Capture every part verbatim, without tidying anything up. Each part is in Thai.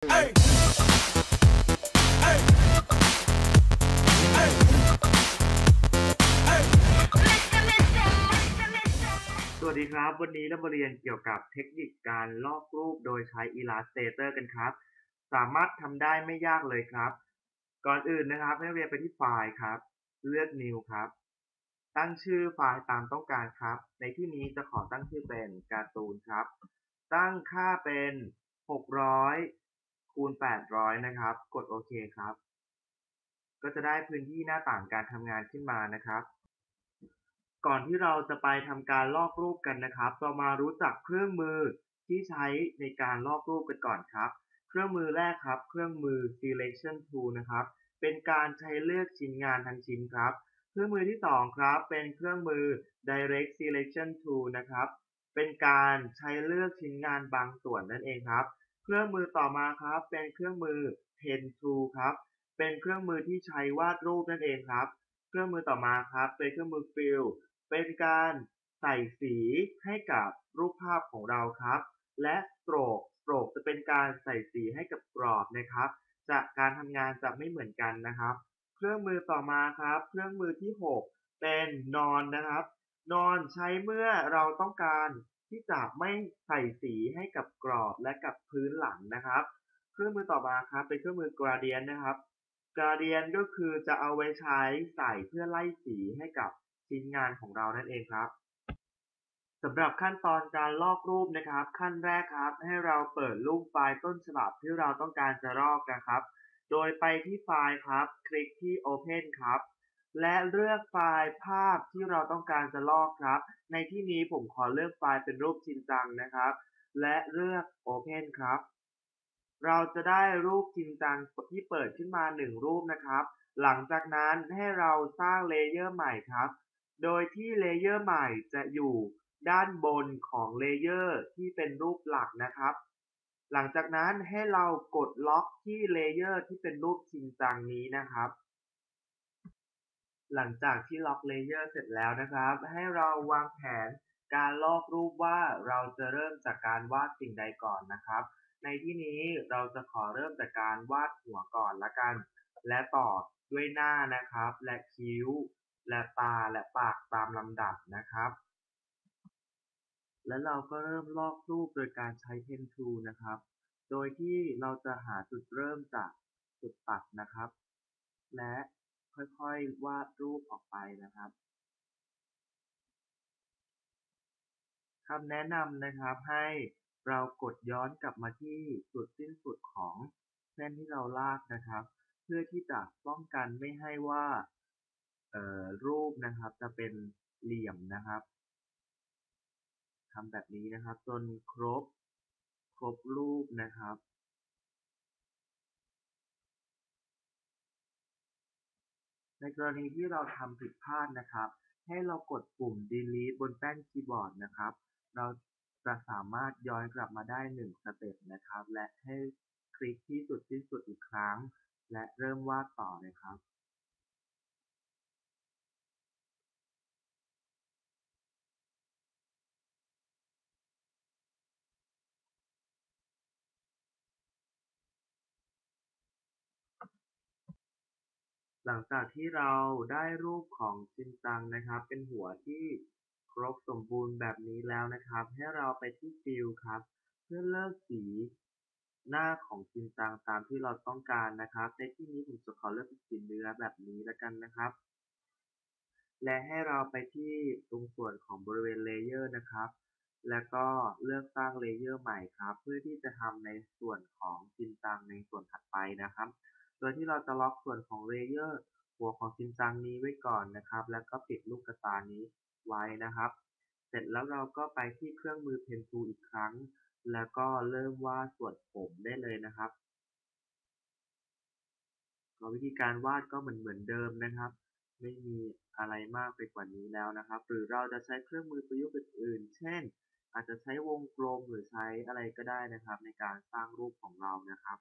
สวัสดีครับวันนี้เรามาเรียนเกี่ยวกับเทคนิคการลอกรูปโดยใช้ Illustrator กันครับสามารถทำได้ไม่ยากเลยครับก่อนอื่นนะครับให้เรียนไปที่ไฟล์ครับเลือก New ครับตั้งชื่อไฟล์ตามต้องการครับในที่นี้จะขอตั้งชื่อเป็นการ์ตูนครับตั้งค่าเป็นหกร้อยคูณแปดร้อยนะครับกดโอเคครับก็จะได้พื้นที่หน้าต่างการทำงานขึ้นมานะครับก่อนที่เราจะไปทำการลอกรูปกันนะครับเรามารู้จักเครื่องมือที่ใช้ในการลอกรูปกันก่อนครับเครื่องมือแรกครับเครื่องมือ selection tool นะครับเป็นการใช้เลือกชิ้นงานทั้งชิ้นครับเครื่องมือที่สองครับเป็นเครื่องมือ direct selection tool นะครับเป็นการใช้เลือกชิ้นงานบางส่วนนั่นเองครับเครื่องมือต่อมาครับเป็นเครื่องมือ pen tool ครับเป็นเครื่องมือที่ใช้วาดรูปนั่นเองครับเครื่องมือต่อมาครับเป็นเครื่องมือ fillเป็นการใส่สีให้กับรูปภาพของเราครับและ stroke stroke จะเป็นการใส่สีให้กับกรอบนะครับจะการทำงานจะไม่เหมือนกันนะครับเครื่องมือต่อมาครับเครื่องมือที่หกเป็น none นะครับ none ใช้เมื่อเราต้องการที่จะไม่ใส่สีให้กับกรอบและกับพื้นหลังนะครับเครื่องมือต่อมาครับเป็นเครื่องมือ gradient นะครับ gradient ก็คือจะเอาไว้ใช้ใส่เพื่อไล่สีให้กับชิ้นงานของเรานั่นเองครับสำหรับขั้นตอนการลอกรูปนะครับขั้นแรกครับให้เราเปิดรูปไฟล์ต้นฉบับที่เราต้องการจะลอกนะครับโดยไปที่ไฟล์ครับคลิกที่ Open ครับและเลือกไฟล์ภาพที่เราต้องการจะลอกครับในที่นี้ผมขอเลือกไฟล์เป็นรูปชินจังนะครับและเลือก Open ครับเราจะได้รูปชินจังที่เปิดขึ้นมาหนึ่งรูปนะครับหลังจากนั้นให้เราสร้างเลเยอร์ใหม่ครับโดยที่เลเยอร์ใหม่จะอยู่ด้านบนของเลเยอร์ที่เป็นรูปหลักนะครับหลังจากนั้นให้เรากดล็อกที่เลเยอร์ที่เป็นรูปชินจังนี้นะครับหลังจากที่ล็อกเลเยอร์เสร็จแล้วนะครับให้เราวางแผนการลอกรูปว่าเราจะเริ่มจากการวาดสิ่งใดก่อนนะครับในที่นี้เราจะขอเริ่มจากการวาดหัวก่อนละกันและต่อด้วยหน้านะครับและคิ้วและตาและปากตามลำดับนะครับและเราก็เริ่มลอกรูปโดยการใช้ Pen Tool นะครับโดยที่เราจะหาจุดเริ่มจากจุดตัดนะครับและค่อยๆวาดรูปออกไปนะครับคำแนะนำนะครับให้เรากดย้อนกลับมาที่จุดสิ้นสุดของเส้นที่เราลากนะครับเพื่อที่จะป้องกันไม่ให้ว่าเอ่อรูปนะครับจะเป็นเหลี่ยมนะครับทำแบบนี้นะครับจนครบครบรูปนะครับในกรณีที่เราทำผิดพลาดนะครับให้เรากดปุ่ม delete บนแป้นคีย์บอร์ดนะครับเราจะสามารถย้อนกลับมาได้หนึ่งสเต็ปนะครับและให้คลิกที่จุดสิ้นสุดอีกครั้งและเริ่มวาดต่อเลยครับ หลังจากที่เราได้รูปของชินจังนะครับเป็นหัวที่ครบสมบูรณ์แบบนี้แล้วนะครับให้เราไปที่ฟิลครับเพื่อเลือกสีหน้าของชินจังตามที่เราต้องการนะครับในที่นี้ผมจะขอเลือกเป็นสีเนื้อแบบนี้แล้วกันนะครับและให้เราไปที่ตรงส่วนของบริเวณเลเยอร์นะครับแล้วก็เลือกสร้างเลเยอร์ใหม่ครับเพื่อที่จะทำในส่วนของชินจังในส่วนถัดไปนะครับโดยที่เราจะล็อกส่วนของเลเยอร์หัวของชินจังนี้ไว้ก่อนนะครับแล้วก็ปิดลูกตานี้ไว้นะครับเสร็จแล้วเราก็ไปที่เครื่องมือ Pen Tool อีกครั้งแล้วก็เริ่มวาดส่วนผมได้เลยนะครับก็วิธีการวาดก็เหมือนเหมือนเดิมนะครับไม่มีอะไรมากไปกว่านี้แล้วนะครับหรือเราจะใช้เครื่องมือประยุกต์อื่นๆเช่นอาจจะใช้วงกลมหรือใช้อะไรก็ได้นะครับในการสร้างรูปของเรานะครับ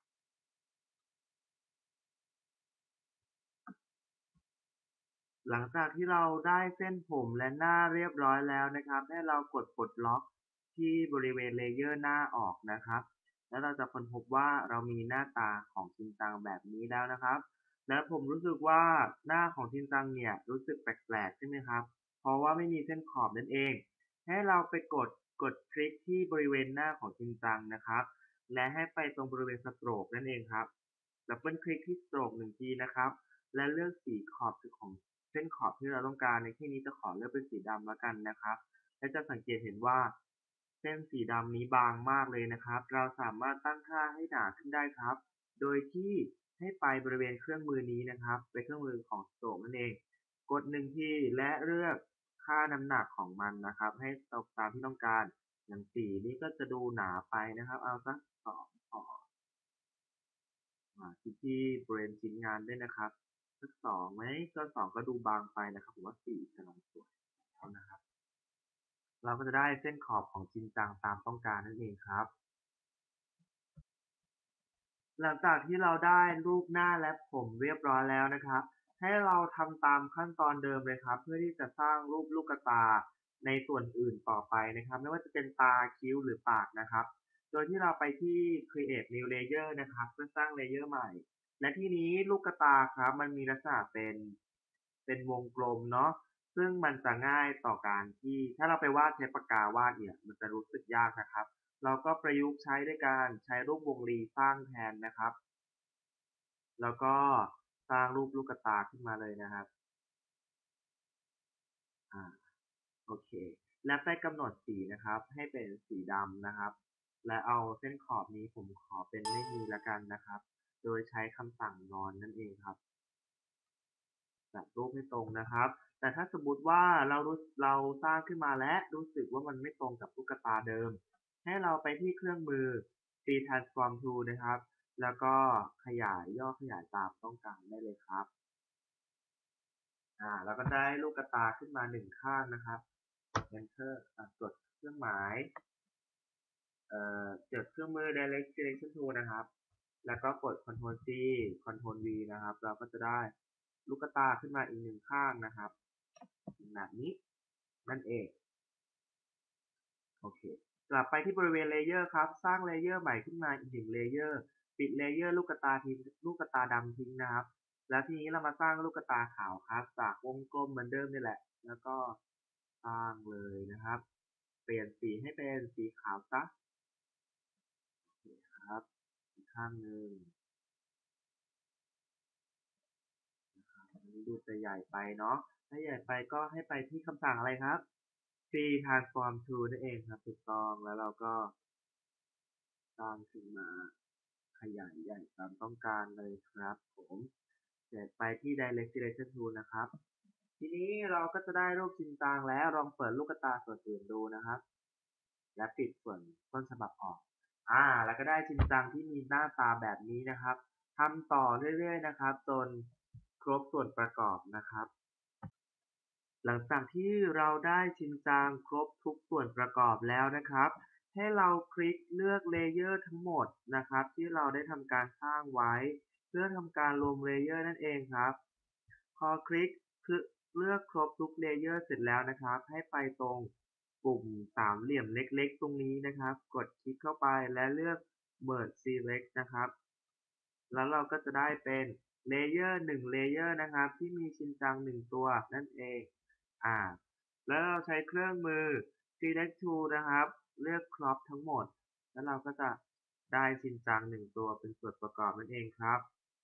หลังจากที่เราได้เส้นผมและหน้าเรียบร้อยแล้วนะครับให้เรากดปลดล็อกที่บริเวณเลเยอร์หน้าออกนะครับแล้วเราจะค้นพบว่าเรามีหน้าตาของชินจังแบบนี้แล้วนะครับและผมรู้สึกว่าหน้าของชินจังเนี่ยรู้สึกแปลกๆใช่ไหมครับเพราะว่าไม่มีเส้นขอบนั่นเองให้เราไปกดกดคลิกที่บริเวณหน้าของชินจังนะครับและให้ไปตรงบริเวณสโตรกนั่นเองครับดับเบิลคลิกที่สโตรกหนึ่งทีนะครับและเลือกสีขอบของเส้นขอบที่เราต้องการในที่นี้จะขอเลือกเป็นสีดำแล้วกันนะครับและจะสังเกตเห็นว่าเส้นสีดำนี้บางมากเลยนะครับเราสามารถตั้งค่าให้หนาขึ้นได้ครับโดยที่ให้ไปบริเวณเครื่องมือนี้นะครับเป็นเครื่องมือของสโตรกนั่นเองกดหนึ่งทีและเลือกค่าน้ำหนักของมันนะครับให้ตรงตามที่ต้องการอย่างสีนี้ก็จะดูหนาไปนะครับเอาสักสองพออ่าที่ที่บริเวณชิ้นงานด้วยนะครับสักสองไหมก็สองก็ดูบางไปนะครับผมว่าสี่กำลังสวยแล้วนะครับเราก็จะได้เส้นขอบของชินจังตามต้องการนั่นเองครับ หลังจากที่เราได้รูปหน้าและผมเรียบร้อยแล้วนะครับให้เราทำตามขั้นตอนเดิมเลยครับเพื่อที่จะสร้างรูปลูกตาในส่วนอื่นต่อไปนะครับไม่ว่าจะเป็นตาคิ้วหรือปากนะครับโดยที่เราไปที่ create new layer นะครับเพื่อสร้างเลเยอร์ใหม่และที่นี้ลูกตาครับมันมีลักษณะเป็นเป็นวงกลมเนาะซึ่งมันจะง่ายต่อการที่ถ้าเราไปวาดใช้ปากกาวาดเนี่ยมันจะรู้สึกยากนะครับ เราก็ประยุกต์ใช้ด้วยการใช้รูปวงรีสร้างแทนนะครับแล้วก็สร้างรูปลูกตาขึ้นมาเลยนะครับอ่าโอเคและไปกำหนดสีนะครับให้เป็นสีดำนะครับและเอาเส้นขอบนี้ผมขอเป็นไม่มีละกันนะครับโดยใช้คำสั่งนอนนั่นเองครับจัดรูปให้ตรงนะครับแต่ถ้าสมมติว่าเรารู้เราสร้างขึ้นมาและรู้สึกว่ามันไม่ตรงกับลูกตาเดิมให้เราไปที่เครื่องมือ ซี transform tool นะครับแล้วก็ขยายย่อขยายตามต้องการได้เลยครับอ่าแล้วก็ได้ลูกตาขึ้นมาหนึ่งข้างนะครับกด enter อ่ะกดเครื่องหมายเอ่อจดเครื่องมือ direct selection tool นะครับแล้วก็กด control C control V นะครับเราก็จะได้ลูกตาขึ้นมาอีกหนึ่งข้างนะครับแบบนี้นั่นเองโอเคกลับไปที่บริเวณเลเยอร์ครับสร้างเลเยอร์ใหม่ขึ้นมาอีกหนึ่งเลเยอร์ปิดเลเยอร์ลูกตาทิ้งลูกตาดำทิ้งนะครับแล้วทีนี้เรามาสร้างลูกตาขาวครับจากวงกลมเหมือนเดิมนี่แหละแล้วก็สร้างเลยนะครับเปลี่ยนสีให้เป็นสีขาวซะครับอีกข้างหนึ่งอันนี้ดูจะใหญ่ไปเนาะถ้าใหญ่ไปก็ให้ไปที่คำสั่งอะไรครับ ซี transform tool นั่นเองครับถูกต้องแล้วเราก็สร้างขึ้นมา ขยายใหญ่ตามต้องการเลยครับผมเสร็จไปที่ direct selection tool นะครับทีนี้เราก็จะได้รูปชินจังแล้วลองเปิดลูกตาส่วนอื่นดูนะครับและปิดส่วนต้นฉบับออกอ่าแล้วก็ได้ชินจังที่มีหน้าตาแบบนี้นะครับทำต่อเรื่อยๆนะครับจนครบส่วนประกอบนะครับหลังจากที่เราได้ชินจังครบทุกส่วนประกอบแล้วนะครับให้เราคลิกเลือกเลเยอร์ทั้งหมดนะครับที่เราได้ทำการสร้างไว้เพื่อทำการรวมเลเยอร์นั่นเองครับพอคลิกเลือกครบทุกเลเยอร์เสร็จแล้วนะครับให้ไปตรงปุ่มสามเหลี่ยมเล็กๆตรงนี้นะครับกดคลิกเข้าไปและเลือก Merge Select นะครับแล้วเราก็จะได้เป็นเลเยอร์หนึ่งเลเยอร์นะครับที่มีชินจังหนึ่งตัวนั่นเองอ่าแล้วเราใช้เครื่องมือ select tool นะครับเลือก crop ทั้งหมดแล้วเราก็จะได้ชินจังหนึ่งตัวเป็นส่วนประกอบนั่นเองครับ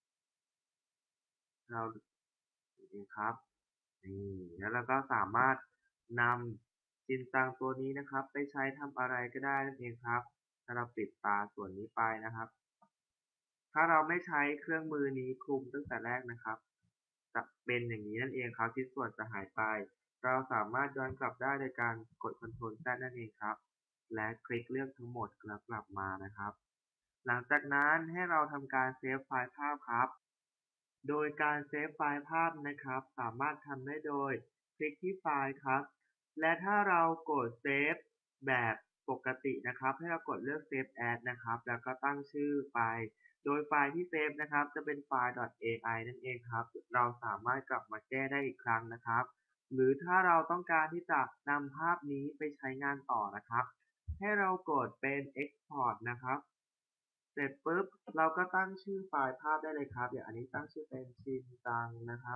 เราดูเองครับนี่แล้วเราก็สามารถนำชินจังตัวนี้นะครับไปใช้ทำอะไรก็ได้นั่นเองครับถ้าเราปิดตาส่วนนี้ไปนะครับถ้าเราไม่ใช้เครื่องมือนี้คลุมตั้งแต่แรกนะครับจะเป็นอย่างนี้นั่นเองครับชิ้นส่วนจะหายไปเราสามารถย้อนกลับได้โดยการกด control Z นั่นเองครับและคลิกเลือกทั้งหมดแล้วกลับมานะครับหลังจากนั้นให้เราทำการเซฟไฟล์ภาพครับโดยการเซฟไฟล์ภาพนะครับสามารถทำได้โดยคลิกที่ไฟล์ครับและถ้าเรากดเซฟแบบปกตินะครับให้เรากดเลือก Save As นะครับแล้วก็ตั้งชื่อไฟล์โดยไฟล์ที่เซฟนะครับจะเป็นไฟล์ .ai นั่นเองครับเราสามารถกลับมาแก้ได้อีกครั้งนะครับหรือถ้าเราต้องการที่จะนำภาพนี้ไปใช้งานต่อนะครับให้เรากดเป็น Export นะครับสร็จปุ๊บเราก็ตั้งชื่อไฟล์ภาพได้เลยครับอย่างอันนี้ตั้งชื่อเป็นชินจังนะครับ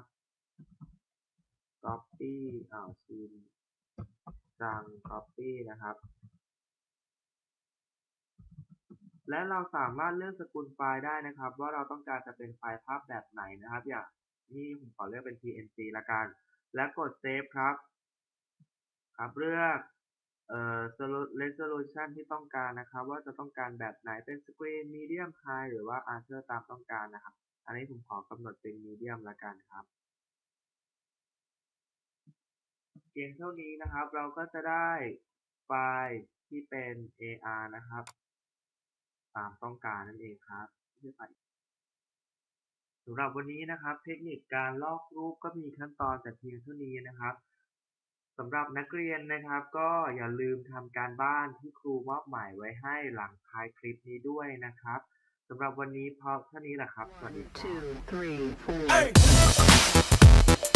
copy อ่าชินจัง copy นะครับและเราสามารถเลือกสกุลไฟล์ได้นะครับว่าเราต้องการจะเป็นไฟล์ภาพแบบไหนนะครับอย่างนี่ผมขอเลือกเป็น พี เอ็น จี ละกันและกดเซฟครับครับเลือกเอ่อ resolution ที่ต้องการนะครับว่าจะต้องการแบบไหนเป็น screen medium high หรือว่า Archer ตามต้องการนะครับอันนี้ผมขอกำหนดเป็น medium ละกันครับเพียงเท่านี้นะครับเราก็จะได้ไฟล์ที่เป็น เอ อาร์ นะครับตามต้องการนั่นเองครับสำหรับวันนี้นะครับเทคนิคการลอกรูปก็มีขั้นตอนแต่เพียงเท่านี้นะครับสำหรับนักเรียนนะครับก็อย่าลืมทำการบ้านที่ครูมอบหมายไว้ให้หลังท้ายคลิปนี้ด้วยนะครับสำหรับวันนี้พอเท่านี้แหละครับสวัสดีครับ